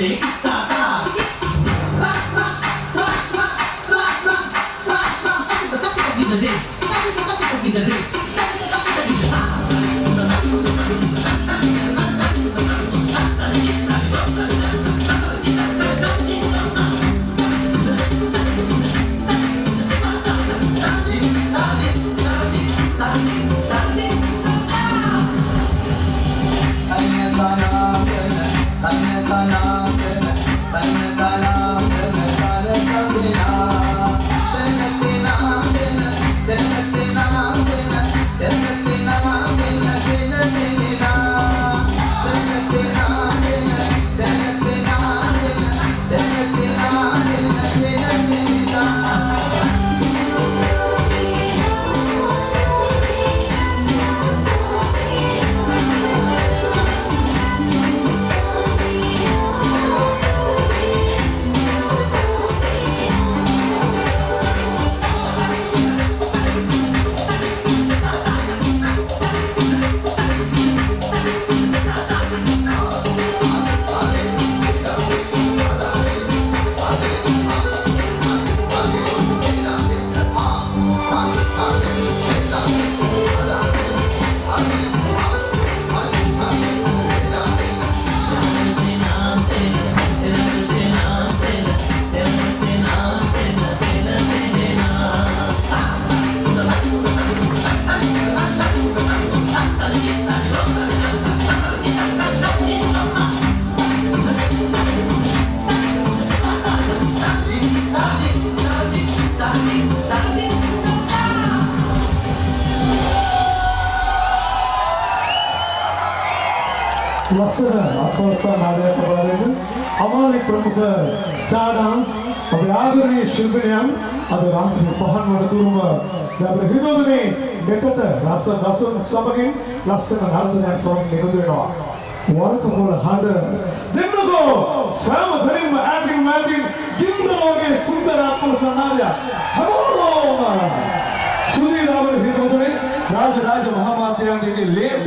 ලස්සන අත්වස්සා නාටකයක් බලන්න අමාලික ප්‍රමුඛ ස්ටාර් ඩාන්ස් අපේ ආදරණීය ශිල්පිනියන් අද රාත්‍රී 5 වනතුරුම අපේ හිතෝදනේ මෙතට රස දසුන් සමගින් ලස්සන නර්තනයක් සමගින් එකතු වෙනවා වරකපොළ හඬ දෙන්නකෝ සෑම තැනින්ම ඇතින් ගින්දරෝගේ සුන්දර අත්වස්සා නාටකයක් හමෝම සුදීරාවල හිතෝදනේ රාජ මහාමාත්‍යයන්ගේ